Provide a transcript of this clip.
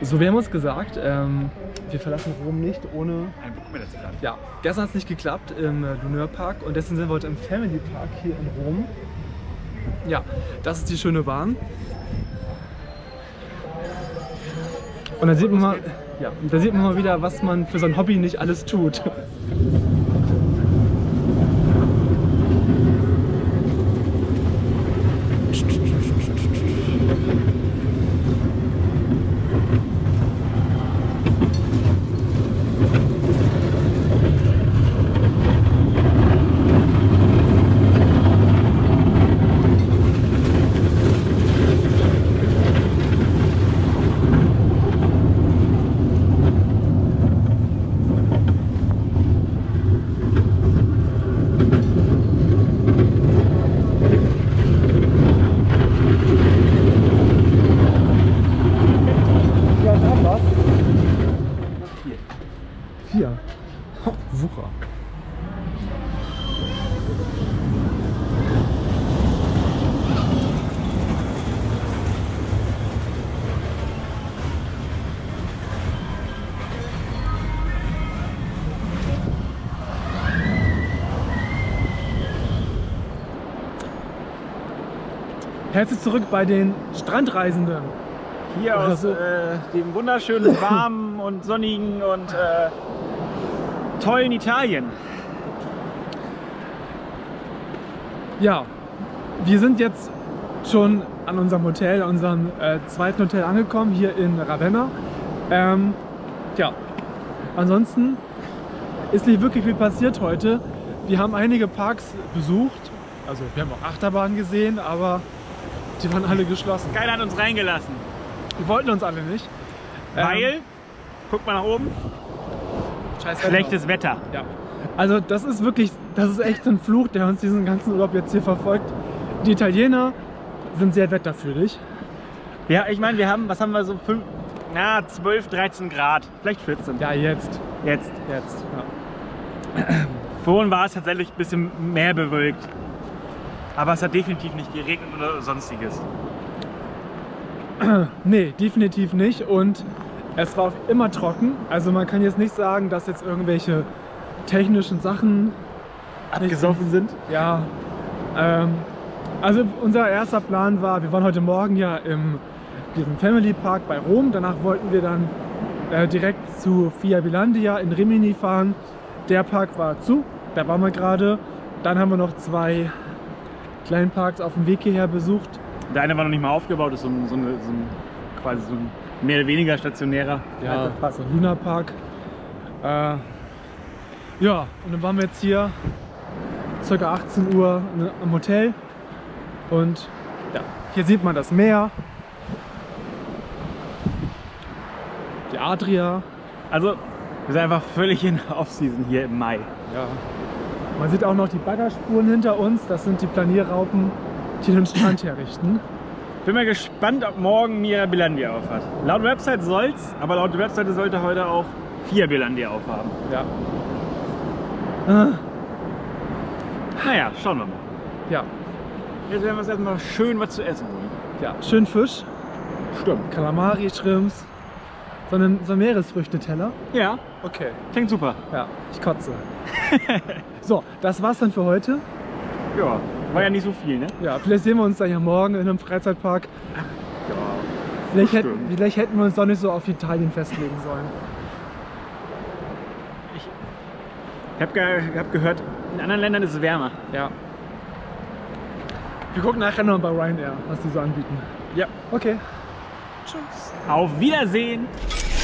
So, wir haben uns gesagt, wir verlassen Rom nicht ohne... Ein Dokumentation. Ja, gestern hat es nicht geklappt im Luneur Park und deswegen sind wir heute im Family Park hier in Rom. Ja, das ist die schöne Bahn. Und da sieht man mal, ja, da sieht man mal wieder, was man für sein Hobby nicht alles tut. Wucher. Herzlich zurück bei den Strandreisenden. Hier aus dem wunderschönen, warmen und sonnigen und tollen Italien. Ja, wir sind jetzt schon an unserem Hotel, unserem zweiten Hotel angekommen, hier in Ravenna. Ja, ansonsten ist nicht wirklich viel passiert heute. Wir haben einige Parks besucht, also wir haben auch Achterbahnen gesehen, aber die waren alle geschlossen. Keiner hat uns reingelassen. Die wollten uns alle nicht. Weil, guck mal nach oben, schlechtes Wetter. Ja. Also das ist wirklich, das ist echt ein Fluch, der uns diesen ganzen Urlaub jetzt hier verfolgt. Die Italiener sind sehr wetterfühlig. Ja, ich meine, wir haben, was haben wir so, 12, 13 Grad, vielleicht 14. Ja, jetzt. Jetzt. Ja. Vorhin war es tatsächlich ein bisschen mehr bewölkt. Aber es hat definitiv nicht geregnet oder sonstiges. Nee, definitiv nicht. Und es war auch immer trocken. Also man kann jetzt nicht sagen, dass jetzt irgendwelche technischen Sachen abgesoffen sind. Ja. Also unser erster Plan war, wir waren heute Morgen ja in diesem Family Park bei Rom. Danach wollten wir dann direkt zu Via Bilandia in Rimini fahren. Der Park war zu, da waren wir gerade. Dann haben wir noch zwei kleinen Parks auf dem Weg hierher besucht. Der eine war noch nicht mal aufgebaut, ist quasi so ein mehr oder weniger stationärer. Ja, so ein Luna Park. Ja, und dann waren wir jetzt hier ca. 18 Uhr am Hotel. Und ja, hier sieht man das Meer. Die Adria. Also, wir sind einfach völlig in Off-Season hier im Mai. Ja. Man sieht auch noch die Baggerspuren hinter uns. Das sind die Planierraupen, die den Strand herrichten. Bin mal gespannt, ob morgen Via Bilandia aufhat. Laut Website soll's, aber laut Website sollte heute auch Via Bilandia aufhaben. Ja. Naja, schauen wir mal. Ja. Jetzt werden wir uns erstmal schön was zu essen holen. Ja, schön Fisch. Stimmt. Kalamari, Shrimps. So ein Meeresfrüchteteller. Ja. Okay. Klingt super. Ja, ich kotze. So, das war's dann für heute. Ja, war ja nicht so viel, ne? Ja, vielleicht sehen wir uns dann ja morgen in einem Freizeitpark. Ja. Vielleicht hätten wir uns doch nicht so auf Italien festlegen sollen. Ich hab gehört, in anderen Ländern ist es wärmer. Ja. Wir gucken nachher noch bei Ryanair, was die so anbieten. Ja. Okay. Tschüss. Auf Wiedersehen.